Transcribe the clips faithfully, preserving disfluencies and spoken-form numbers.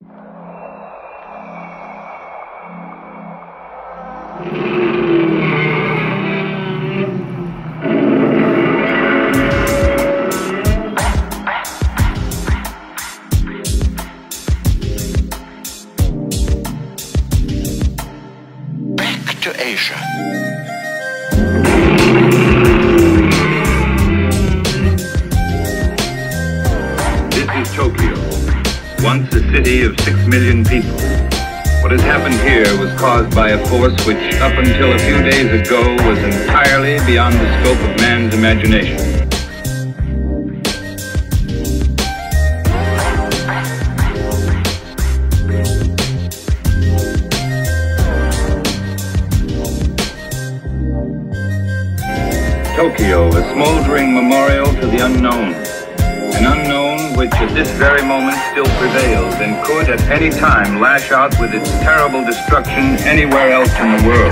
Back to Asia. This is Tokyo, once a city of six million people. What has happened here was caused by a force which, up until a few days ago, was entirely beyond the scope of man's imagination. Tokyo, a smoldering memorial to the unknown. An unknown which at this very moment still prevails and could at any time lash out with its terrible destruction anywhere else in the world.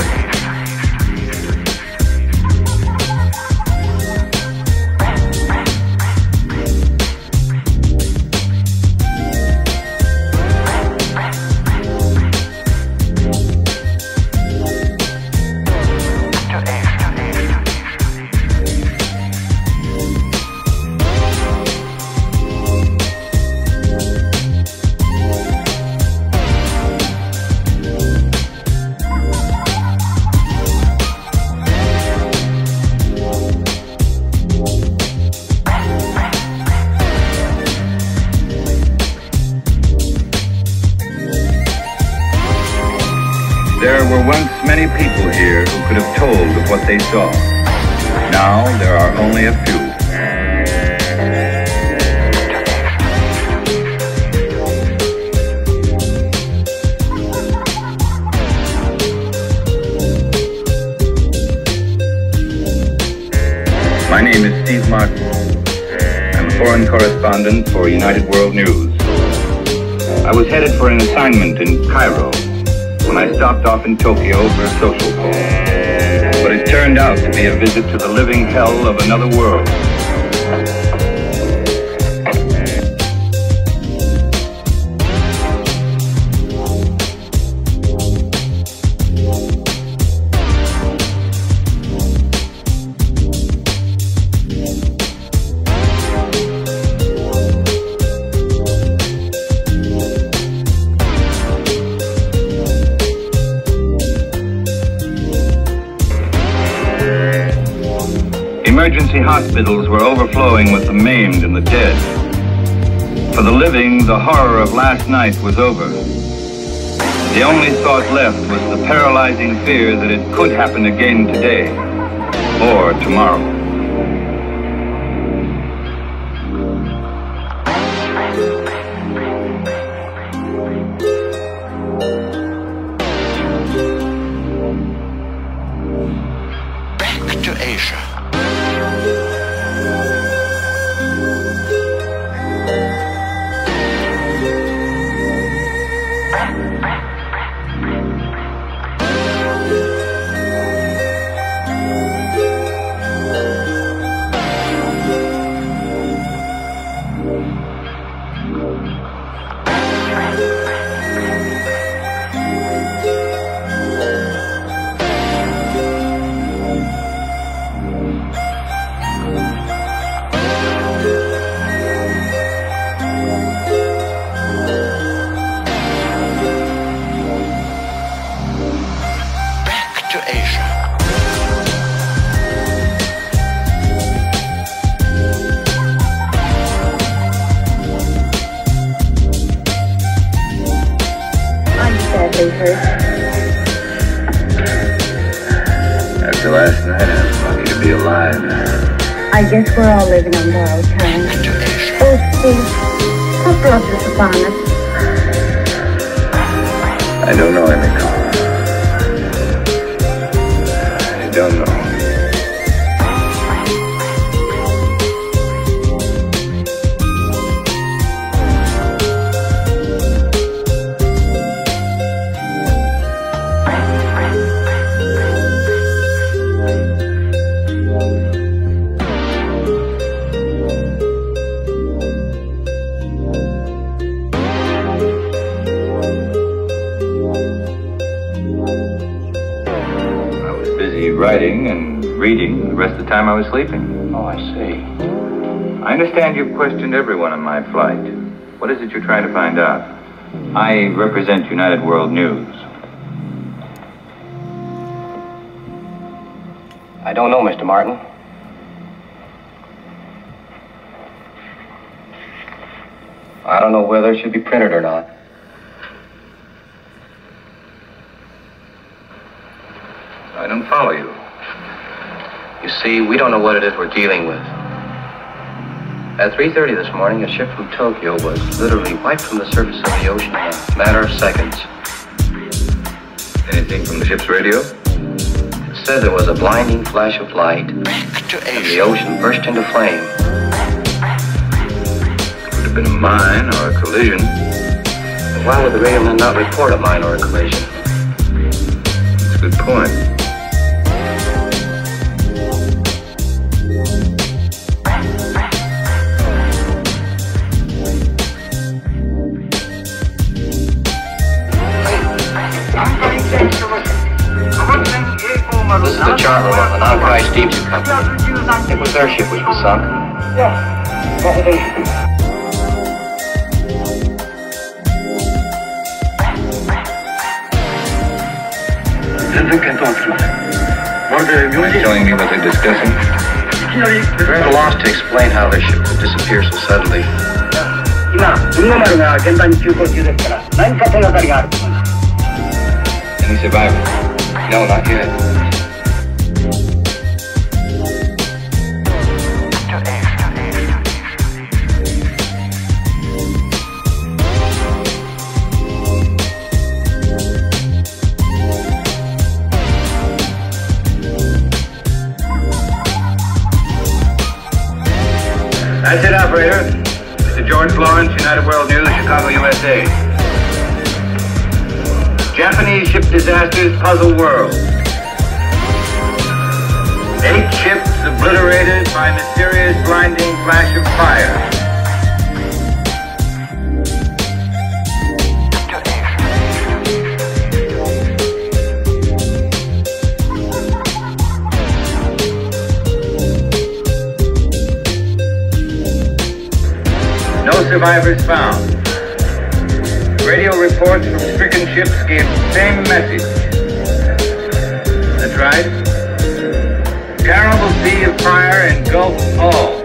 There were once many people here who could have told of what they saw. Now there are only a few. My name is Steve Martin. I'm a foreign correspondent for United World News. I was headed for an assignment in Cairo when I stopped off in Tokyo for a social call. But it turned out to be a visit to the living hell of another world. Emergency hospitals were overflowing with the maimed and the dead. For the living, the horror of last night was over. The only thought left was the paralyzing fear that it could happen again today or tomorrow. Back to Asia. To Asia. I'm sadly hurt. After last night, I'm lucky to be alive. I guess we're all living on borrowed time. To Asia. Oh, Steve, what brought this upon us? I don't know, Emiko. I don't know. writing and reading. The rest of the time I was sleeping. Oh, I see. I understand you've questioned everyone on my flight. What is it you're trying to find out? I represent United World News. I don't know, Mister Martin. I don't know whether it should be printed or not. I don't follow you. You see, we don't know what it is we're dealing with. At three thirty this morning, a ship from Tokyo was literally wiped from the surface of the ocean in a matter of seconds. Anything from the ship's radio? It said there was a blinding flash of light, Back to and the Asia. ocean burst into flame. Could have been a mine or a collision. But why would the radio man not report a mine or a collision? That's a good point. This is the chart room of the Nankai Steamship Company. It was their ship which was sunk. Are you telling me what they're discussing? We're at a loss to explain how their ship could disappear so suddenly. Any survivors? No, not yet. That's it, operator. Mister George Lawrence, United World News, Chicago, U S A. Japanese ship disasters puzzle world. Eight ships obliterated by mysterious blinding flash of fire. No survivors found. Radio reports from stricken ships gave the same message. That's right. Terrible sea of fire engulfed all.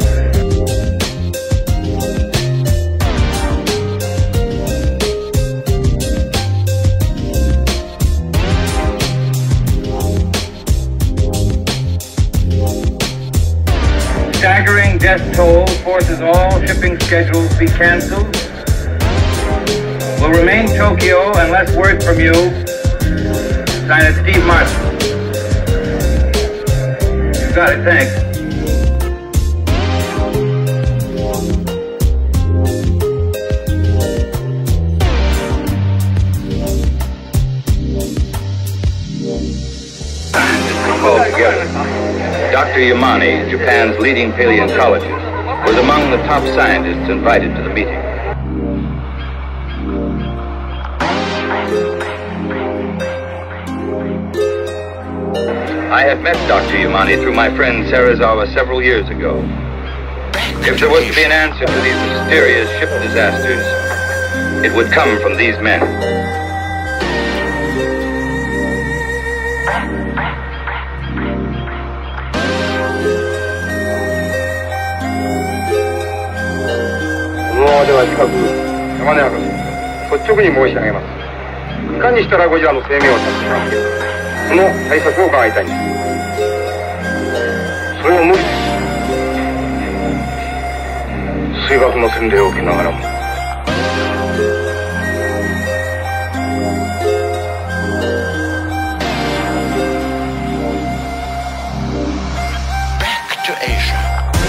Staggering death toll forces all shipping schedules be canceled. Will remain Tokyo unless word from you. Sign it, Steve Martin. You got it, thanks. Called together. Doctor Yamane, Japan's leading paleontologist, was among the top scientists invited to the meeting. I had met Doctor Yamane through my friend Sarazawa several years ago. If there was to be an answer to these mysterious ship disasters, it would come from these men. Back to Asia.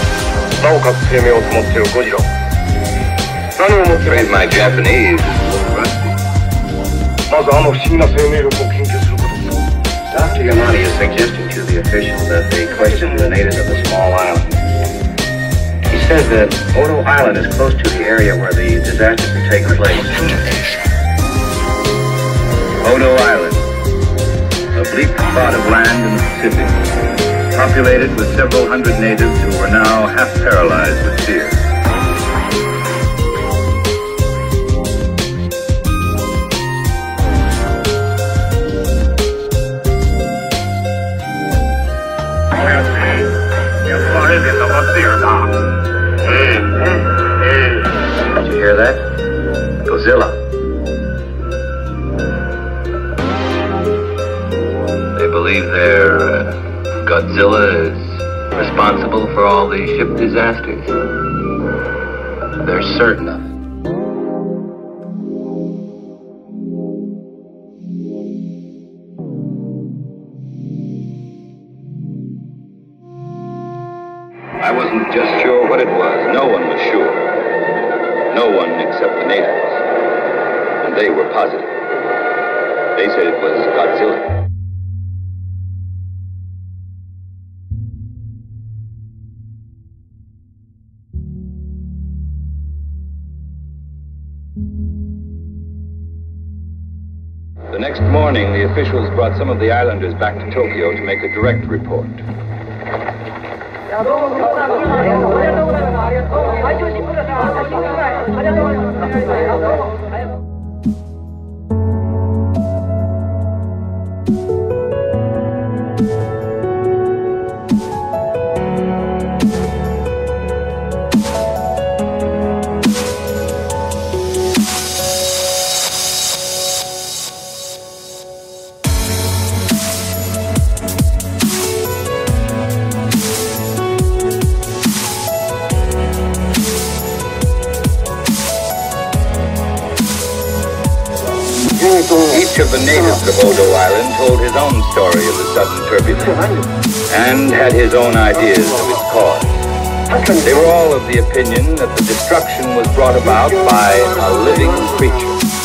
Afraid my Japanese is a little rusty. Doctor Yamane is suggesting to the officials that they question the natives of the small island. He says that Odo Island is close to the area where the disasters have taken place. Back to Asia. Odo Island, a bleak spot of land in the Pacific, populated with several hundred natives who were now half paralyzed with fear. Did you hear that? Godzilla. They believe their uh, Godzilla is responsible for all these ship disasters. They're certain of it. I wasn't just sure what it was. No one was sure. No one except the natives. And they were positive. They said it was Godzilla. The next morning, the officials brought some of the islanders back to Tokyo to make a direct report. Each of the natives of Odo Island told his own story of the sudden turbulence and had his own ideas of its cause. They were all of the opinion that the destruction was brought about by a living creature.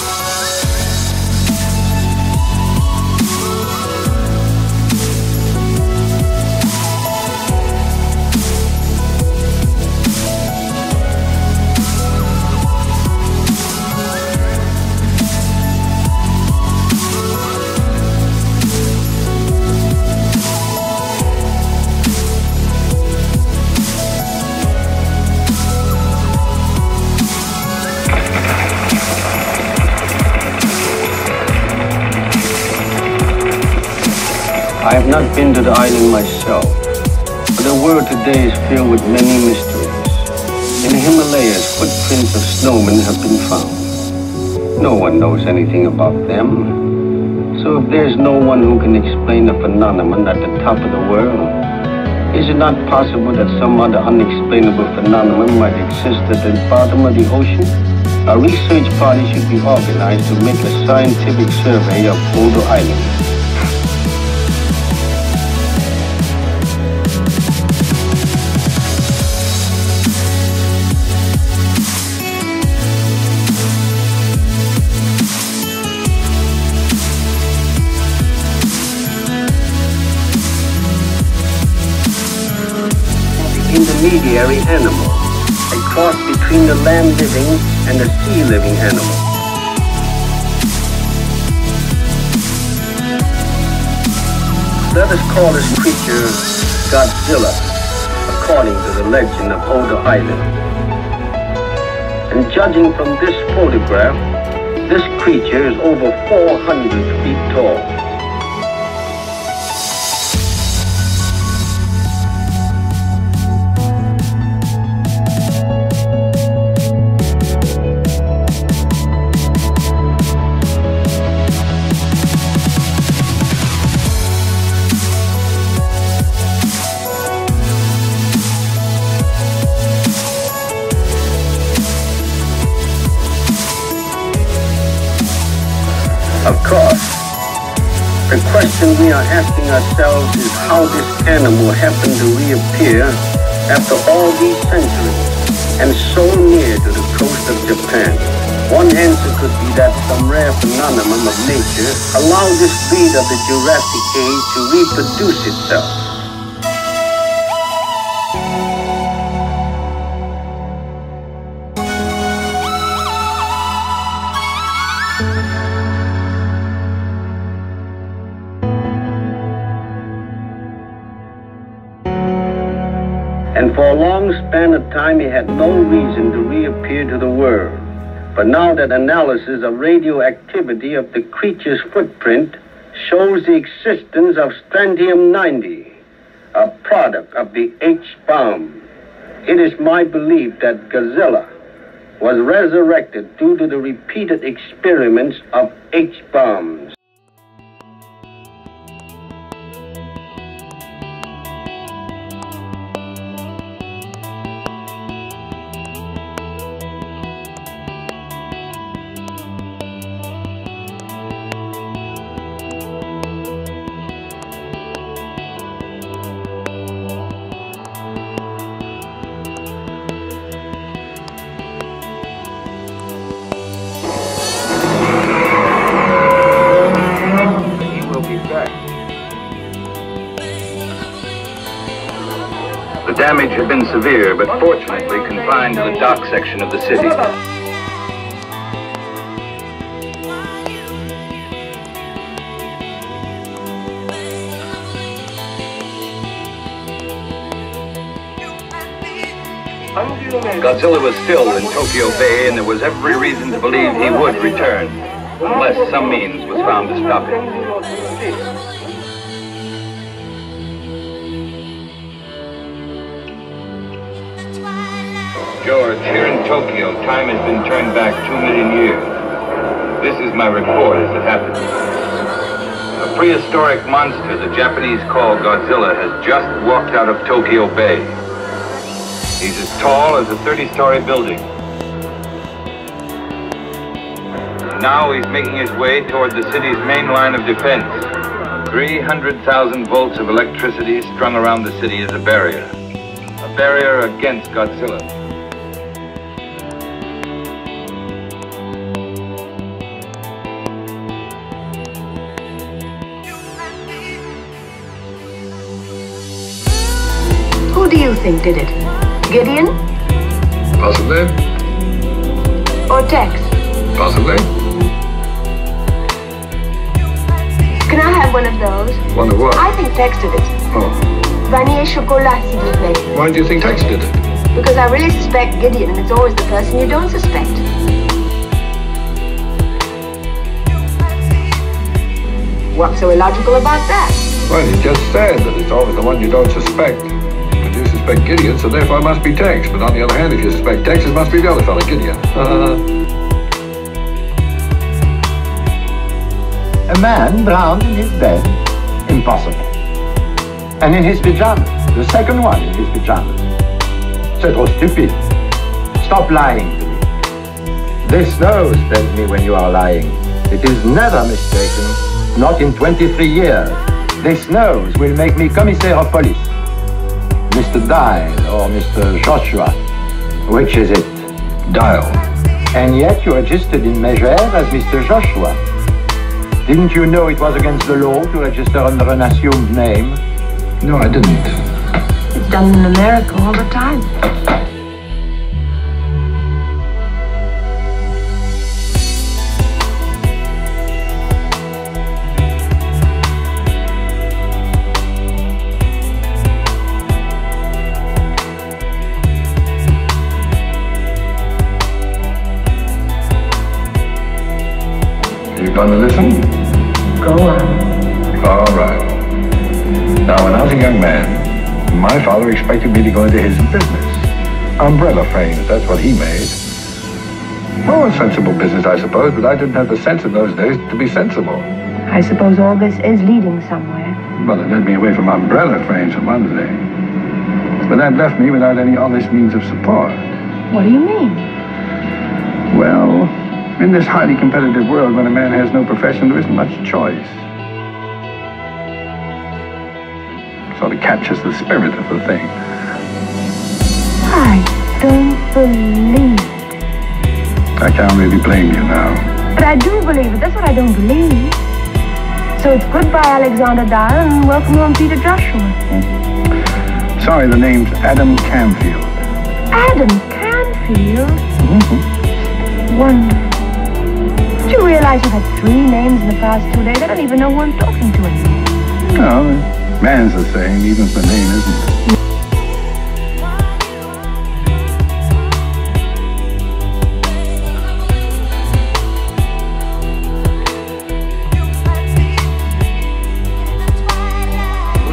I have not been to the island myself, but the world today is filled with many mysteries. In the Himalayas, footprints of snowmen have been found. No one knows anything about them. So if there's no one who can explain the phenomenon at the top of the world, is it not possible that some other unexplainable phenomenon might exist at the bottom of the ocean? A research party should be organized to make a scientific survey of Odo Island. Intermediary animal, a cross between the land-living and the sea-living animal. Let us call this creature Godzilla, according to the legend of Odo Island. And judging from this photograph, this creature is over four hundred feet tall. Of course, the question we are asking ourselves is how this animal happened to reappear after all these centuries and so near to the coast of Japan. One answer could be that some rare phenomenon of nature allowed this breed of the Jurassic age to reproduce itself. And for a long span of time, he had no reason to reappear to the world. But now that analysis of radioactivity of the creature's footprint shows the existence of strontium ninety, a product of the H-bomb, it is my belief that Godzilla was resurrected due to the repeated experiments of H-bombs. The damage had been severe, but fortunately confined to the dock section of the city. Godzilla was still in Tokyo Bay, and there was every reason to believe he would return, unless some means was found to stop him. George, here in Tokyo, time has been turned back two million years. This is my report as it happened. A prehistoric monster the Japanese call Godzilla has just walked out of Tokyo Bay. He's as tall as a thirty-story building. Now he's making his way toward the city's main line of defense. three hundred thousand volts of electricity strung around the city as a barrier. A barrier against Godzilla. Who do you think did it? Gideon? Possibly. Or Tex? Possibly. Can I have one of those? One of what? I think Tex did it. Oh. Vanille chocolat, s'il vous plaît. Why do you think Tex did it? Because I really suspect Gideon, and it's always the person you don't suspect. What's so illogical about that? Well, you just said that it's always the one you don't suspect. But you suspect Gideon, so therefore it must be Tex. But on the other hand, if you suspect Tex, it must be the other fellow, Gideon. A man drowned in his bed? Impossible. And in his pajamas? The second one in his pajamas? C'est trop stupid. Stop lying to me. This nose tells me when you are lying. It is never mistaken. Not in twenty-three years. This nose will make me commissaire of police. Mister Dial or Mister Joshua. Which is it? Dial. And yet you registered in Megève as Mister Joshua. Didn't you know it was against the law to register under an assumed name? No, I didn't. It's done in America all the time. You gonna listen? Go on. All right. Now, when I was a young man, my father expected me to go into his business. Umbrella frames, that's what he made. Oh, a sensible business, I suppose, but I didn't have the sense in those days to be sensible. I suppose all this is leading somewhere. Well, it led me away from umbrella frames for one thing. But that left me without any honest means of support. What do you mean? Well, in this highly competitive world, when a man has no profession, there isn't much choice. Sort of captures the spirit of the thing. I don't believe it. I can't really blame you now. But I do believe it. That's what I don't believe. So it's goodbye, Alexander Dial, and welcome home, Peter Joshua. Sorry, the name's Adam Canfield. Adam Canfield? Mm-hmm. Wonderful. Did you realize you've had three names in the past two days? I don't even know who I'm talking to anymore. No, man's the same, even if the name isn't.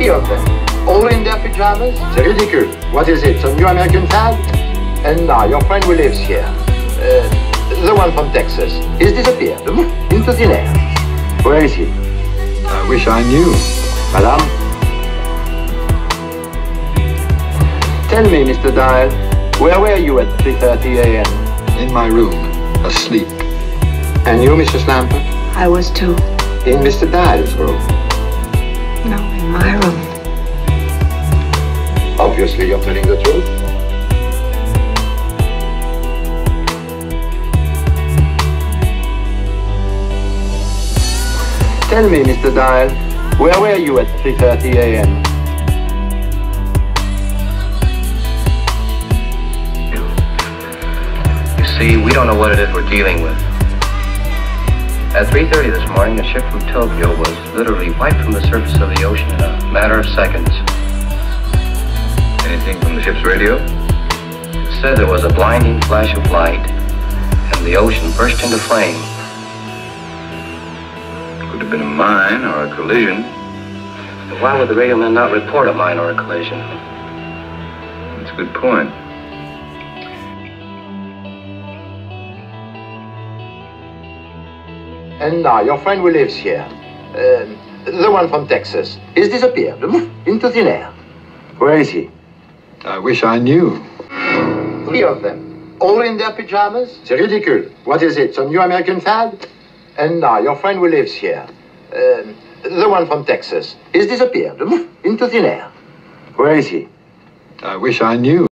Three of them. All in their pajamas? C'est ridicule. What is it, some new American fad? And now, your friend who lives here, uh, the one from Texas, he's disappeared into thin air. Where is he? I wish I knew. Madame? Tell me, Mister Dial, where were you at three thirty a m? In my room, asleep. And you, Missus Lampert? I was too. In Mister Dial's room? No, in my room. Obviously, you're telling the truth. Tell me, Mister Dial, where were you at three thirty a m? You see, we don't know what it is we're dealing with. At three thirty this morning, a ship from Tokyo was literally wiped from the surface of the ocean in a matter of seconds. Anything from the ship's radio? It said there was a blinding flash of light, and the ocean burst into flame. Could have been a mine or a collision. But why would the radio man not report a mine or a collision? That's a good point. And now, your friend who lives here, uh, the one from Texas, he's disappeared into thin air. Where is he? I wish I knew. Three of them. All in their pajamas? C'est ridicule. What is it, some new American fad? And now, your friend who lives here, uh, the one from Texas, he's disappeared into thin air. Where is he? I wish I knew.